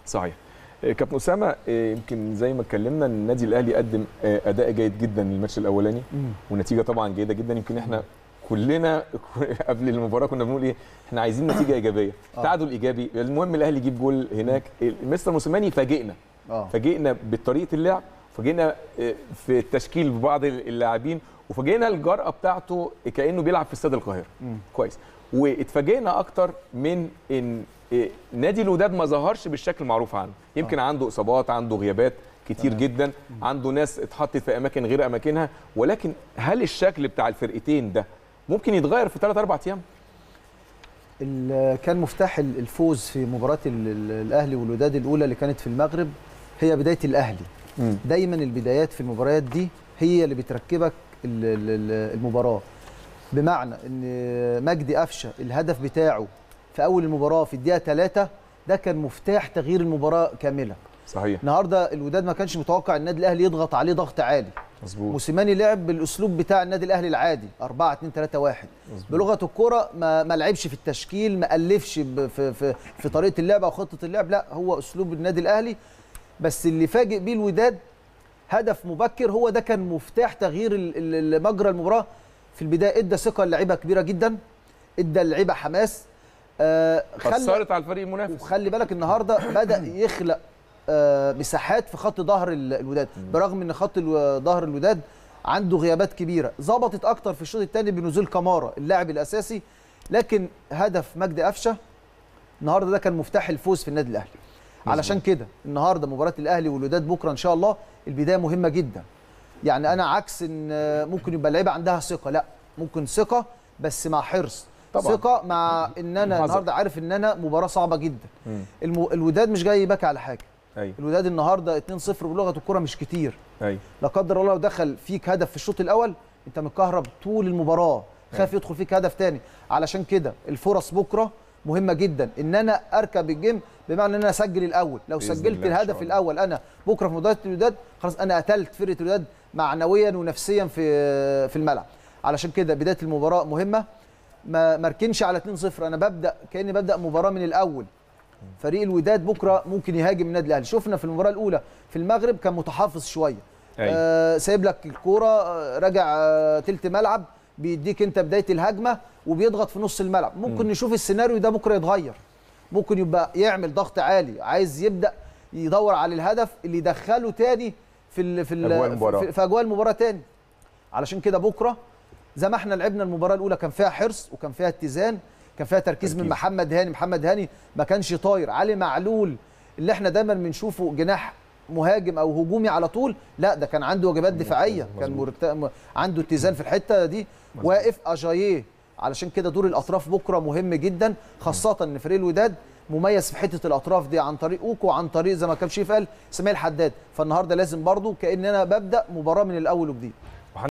صحيح. كابتن اسامه، يمكن زي ما اتكلمنا ان النادي الاهلي قدم اداء جيد جدا الماتش الاولاني والنتيجه طبعا جيده جدا. يمكن احنا كلنا قبل المباراه كنا بنقول ايه، احنا عايزين نتيجه ايجابيه، تعادل ايجابي، المهم الاهلي يجيب جول هناك. مستر موسيماني فاجئنا بطريقه اللعب، فاجئنا في التشكيل ببعض اللاعبين، وفاجئنا الجرأه بتاعته كانه بيلعب في استاد القاهره. كويس. واتفاجئنا اكتر من ان نادي الوداد ما ظهرش بالشكل المعروف عنه. يمكن عنده اصابات، عنده غيابات كتير جدا، عنده ناس اتحطت في اماكن غير اماكنها، ولكن هل الشكل بتاع الفرقتين ده ممكن يتغير في 3-4 ايام؟ كان مفتاح الفوز في مباراه الاهلي والوداد الاولى اللي كانت في المغرب هي بدايه الاهلي. دايما البدايات في المباريات دي هي اللي بتركبك المباراه. بمعنى ان مجدي قفشه الهدف بتاعه في اول المباراه في الدقيقه 3 ده كان مفتاح تغيير المباراه كامله. صحيح. النهارده الوداد ما كانش متوقع النادي الاهلي يضغط عليه ضغط عالي. مظبوط. موسيماني لعب بالاسلوب بتاع النادي الاهلي العادي 4-2-3-1. بلغه الكوره ما لعبش في التشكيل، ما الفش في طريقه اللعب او خطه اللعب، لا هو اسلوب النادي الاهلي. بس اللي فاجئ بيه الوداد هدف مبكر، هو ده كان مفتاح تغيير مجرى المباراه في البدايه. ادى ثقه للعيبه كبيره جدا، ادى اللعيبه حماس، اثرت على الفريق المنافس. وخلي بالك النهارده بدا يخلق مساحات في خط ظهر الوداد، برغم ان خط ظهر الوداد عنده غيابات كبيره. ظبطت اكتر في الشوط الثاني بنزول كمارا اللاعب الاساسي، لكن هدف مجدي قفشه النهارده ده كان مفتاح الفوز في النادي الاهلي. علشان كده النهارده مباراه الاهلي والوداد بكره ان شاء الله البدايه مهمه جدا. يعني انا عكس ان ممكن يبقى اللعيبه عندها ثقه، لا، ممكن ثقه بس مع حرص طبعا. ثقه مع ان انا النهارده عارف ان انا مباراه صعبه جدا. الوداد مش جاي يبكي على حاجه. أيوة. الوداد النهارده 2-0 بلغه الكره مش كتير. أيوة. لا قدر الله لو دخل فيك هدف في الشوط الاول انت متكهرب طول المباراه، خايف يدخل فيك هدف تاني. علشان كده الفرص بكره مهمه جدا، ان انا اركب الجيم، بمعنى ان انا اسجل الاول. لو سجلت الهدف الاول انا بكره في مباراه الوداد خلاص انا قتلت فرقه الوداد معنويا ونفسيا في الملعب. علشان كده بدايه المباراه مهمه، ما اركنش على 2-0. انا كاني ببدا مباراه من الاول. فريق الوداد بكره ممكن يهاجم النادي الاهلي. شفنا في المباراه الاولى في المغرب كان متحفظ شويه، سايب لك الكوره، راجع تلت ملعب، بيديك انت بدايه الهجمه وبيضغط في نص الملعب. ممكن نشوف السيناريو ده بكره يتغير، ممكن يبقى يعمل ضغط عالي، عايز يبدا يدور على الهدف اللي يدخله تاني في اجواء المباراه تاني. علشان كده بكره زي ما احنا لعبنا المباراه الاولى كان فيها حرص وكان فيها اتزان، كان فيها تركيز من محمد هاني ما كانش طاير. علي معلول اللي احنا دايما بنشوفه جناح مهاجم او هجومي على طول، لا ده كان عنده واجبات دفاعيه، كان عنده اتزان في الحته دي، واقف اجاييه. علشان كده دور الاطراف بكره مهم جدا، خاصه ان فريق الوداد مميز في حته الاطراف دي عن طريق اوكو وعن طريق زي ما كان شريف قال اسماعيل حداد. فالنهارده لازم برضو كأن انا ببدا مباراه من الاول وجديد.